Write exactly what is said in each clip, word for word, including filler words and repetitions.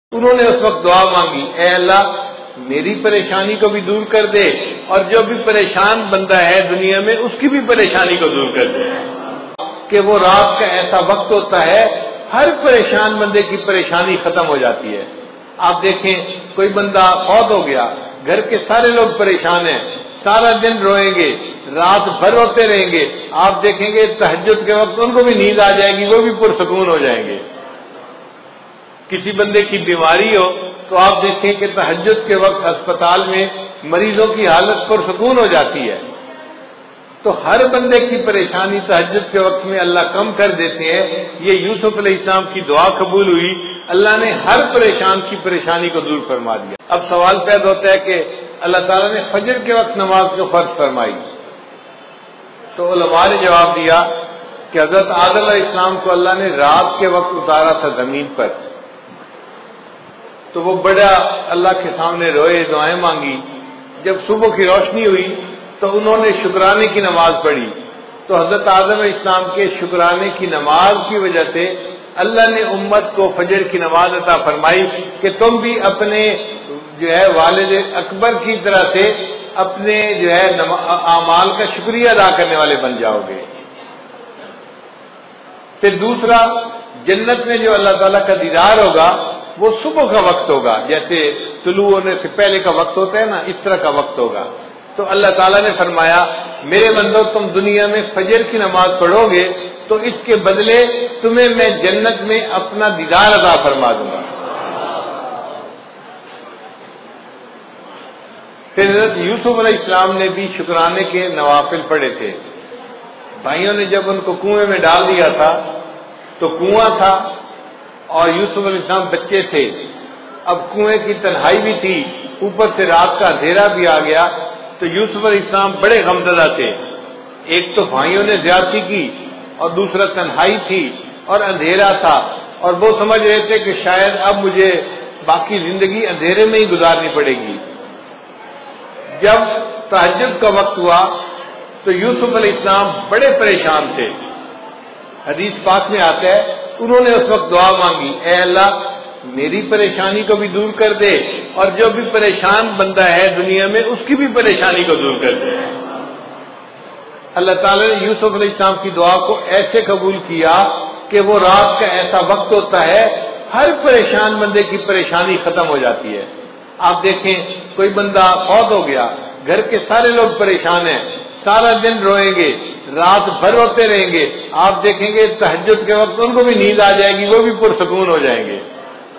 انہوں نے اس وقت دعا مانگی، اے اللہ میری پریشانی کو بھی دور کر دے اور جو بھی پریشان بندہ ہے دنیا میں اس کی بھی پریشانی کو دور کر دے۔ کہ وہ رات کا ایسا وقت ہوتا ہے ہر پریشان بندے کی پریشانی ختم ہو جاتی ہے۔ آپ دیکھیں کوئی بندہ فوت ہو گیا، گھر کے سارے لوگ پریشان ہیں، سارا دن روئیں گے، رات بھر روتے رہیں گے، آپ دیکھیں گے تہجد کے وقت ان کو بھی نیند آ جائے گی، وہ بھی پرسکون ہو جائیں گے۔ کسی بندے کی بیماری ہو تو آپ دیکھیں کہ تہجد کے وقت ہسپتال میں مریضوں کی حالت پرسکون ہو جاتی ہے۔ تو ہر بندے کی پریشانی تہجد کے وقت میں اللہ کم کر دیتے ہیں۔ یہ یوسف علیہ السلام کی دعا قبول ہوئی، اللہ نے ہر پریشان کی پریشانی کو دور فرما دیا۔ اب سوال پیدا ہوتا ہے کہ اللہ تعالیٰ نے فجر کے وقت نماز کو فرض فرمائی، تو علماء نے جواب دیا کہ حضرت آدم علیہ السلام کو اللہ نے رات کے وقت اتارا تھا زمین پر، تو وہ بڑا اللہ کے سامنے روئے، دعائیں مانگی۔ جب صبح کی روشنی ہوئی تو انہوں نے شکرانے کی نماز پڑھی، تو حضرت آدم علیہ السلام کے شکرانے کی نماز کی وجہ سے اللہ نے امت کو فجر کی نماز عطا فرمائی کہ تم بھی اپنے جو ہے والد اکبر کی طرح سے اپنے جو ہے اعمال کا شکریہ ادا کرنے والے بن جاؤ گے۔ پھر دوسرا، جنت میں جو اللہ تعالیٰ کا دیدار ہوگا وہ صبح کا وقت ہوگا، جیسے طلوع ہونے سے پہلے کا وقت ہوتا ہے نا، اس طرح کا وقت ہوگا۔ تو اللہ تعالیٰ نے فرمایا میرے بندو تم دنیا میں فجر کی نماز پڑھو گے تو اس کے بدلے تمہیں میں جنت میں اپنا دیدار عطا فرما دوں گا۔ پھر حضرت یوسف علیہ السلام نے بھی شکرانے کے نوافل پڑھے تھے۔ بھائیوں نے جب ان کو کنویں میں ڈال دیا تھا تو کنواں تھا اور یوسف علیہ السلام بچے تھے، اب کنویں کی تنہائی بھی تھی، اوپر سے رات کا اندھیرا بھی آ گیا، تو یوسف علیہ السلام بڑے غمزدہ تھے۔ ایک تو بھائیوں نے زیادتی کی اور دوسرا تنہائی تھی اور اندھیرا تھا، اور وہ سمجھ رہے تھے کہ شاید اب مجھے باقی زندگی اندھیرے میں ہی گزارنی پڑے گی۔ جب تہجد کا وقت ہوا تو یوسف علیہ السلام بڑے پریشان تھے۔ حدیث پاک میں آتا ہے انہوں نے اس وقت دعا مانگی، اے اللہ میری پریشانی کو بھی دور کر دے اور جو بھی پریشان بندہ ہے دنیا میں اس کی بھی پریشانی کو دور کر دے۔ اللہ تعالیٰ نے یوسف علیہ السلام کی دعا کو ایسے قبول کیا کہ وہ رات کا ایسا وقت ہوتا ہے ہر پریشان بندے کی پریشانی ختم ہو جاتی ہے۔ آپ دیکھیں کوئی بندہ فوت ہو گیا، گھر کے سارے لوگ پریشان ہیں، سارا دن روئیں گے، رات بھر روتے رہیں گے، آپ دیکھیں گے تہجد کے وقت ان کو بھی نیند آ جائے گی، وہ بھی پرسکون ہو جائیں گے۔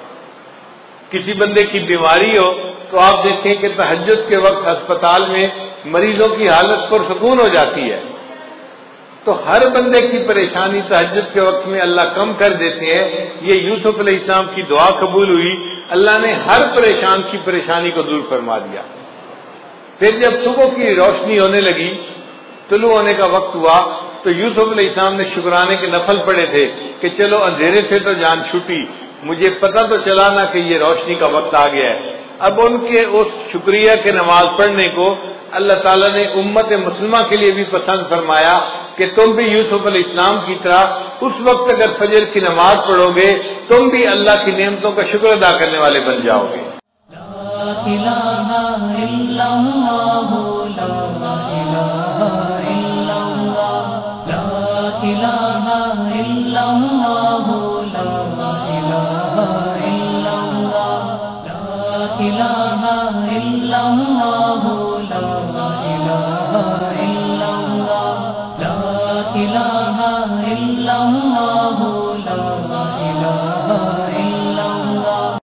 کسی بندے کی بیماری ہو تو آپ دیکھیں کہ تہجد کے وقت ہسپتال میں مریضوں کی حالت پرسکون ہو جاتی ہے۔ تو ہر بندے کی پریشانی تہجد کے وقت میں اللہ کم کر دیتے ہیں۔ یہ یوسف علیہ السلام کی دعا قبول ہوئی، اللہ نے ہر پریشان کی پریشانی کو دور فرما دیا۔ پھر جب صبح کی روشنی ہونے لگی، طلوع ہونے کا وقت ہوا، تو یوسف علیہ السلام نے شکرانے کے نفل پڑے تھے کہ چلو اندھیرے سے تو جان چھوٹی، مجھے پتہ تو چلا نا کہ یہ روشنی کا وقت آ گیا ہے۔ اب ان کے اس شکریہ کے نماز پڑھنے کو اللہ تعالیٰ نے امت مسلمہ کے لیے بھی پسند فرمایا کہ تم بھی یوسف علیہ السلام کی طرح اس وقت اگر فجر کی نماز پڑھو گے تم بھی اللہ کی نعمتوں کا شکر ادا کرنے والے بن جاؤ گے۔ لا الہ الا اللہ، لا الہ الا اللہ، لا الہ الا اللہ، لا الہ الا اللہ، لا الہ الا اللہ، لا الہ الا اللہ، لا الہ الا اللہ۔